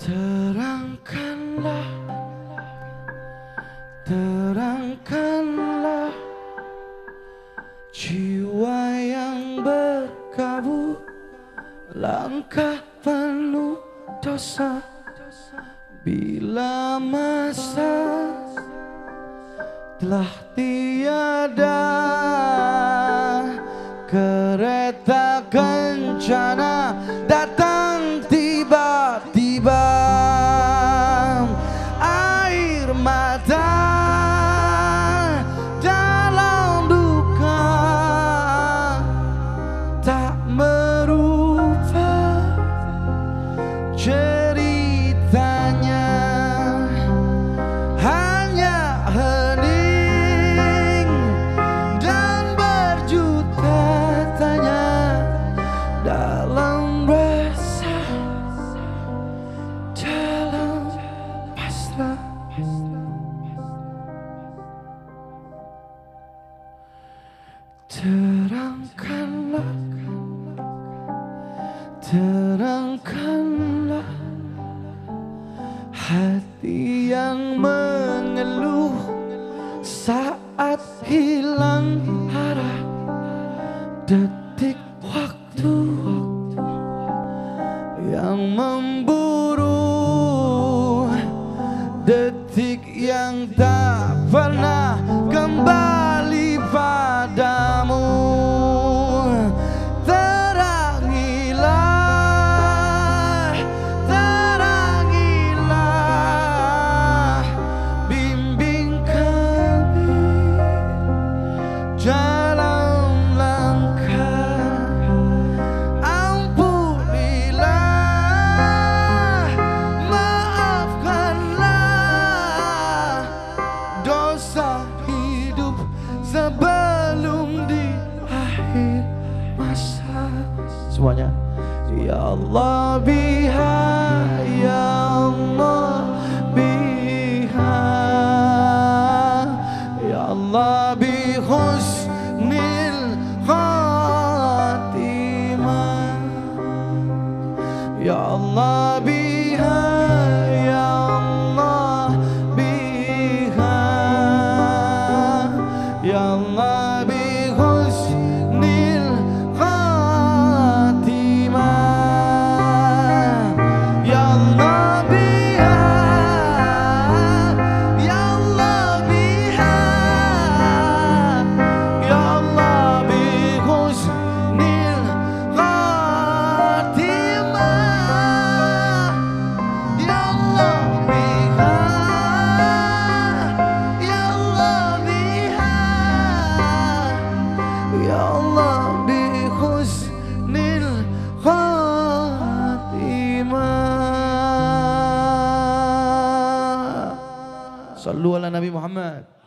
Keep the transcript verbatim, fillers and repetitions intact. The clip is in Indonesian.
Terangkanlah, terangkanlah jiwa yang berkabut, langkah penuh dosa. Bila masa telah tiada, kereta kencana datang tiba-tiba. Air mata dalam duka tak merubah ceritanya, hanya hening dan berjuta tanya dalam rasa, dalam pasrah. Terangkanlah, terangkanlah hati yang mengeluh saat hilang arah. Detik waktu yang memburu, detik yang tak pernah kembali padamu. Terangilah, terangilah, bimbing kami dalam langkah. Ampunilah, maafkanlah dosa hidup sebelum di akhir masa. Semuanya. Ya Allah biha, ya Allah biha, ya Allah bi husnil khatimah, ya Allah biha, ya Allah biha, ya Allah bi husnil khatimah, ya Allah biha, ya Allah biha, ya Allah bi husnil khatimah, ya Allah biha, ya Allah biha, ya Allah bi husnil khatimah. Sallu ala Nabi Muhammad.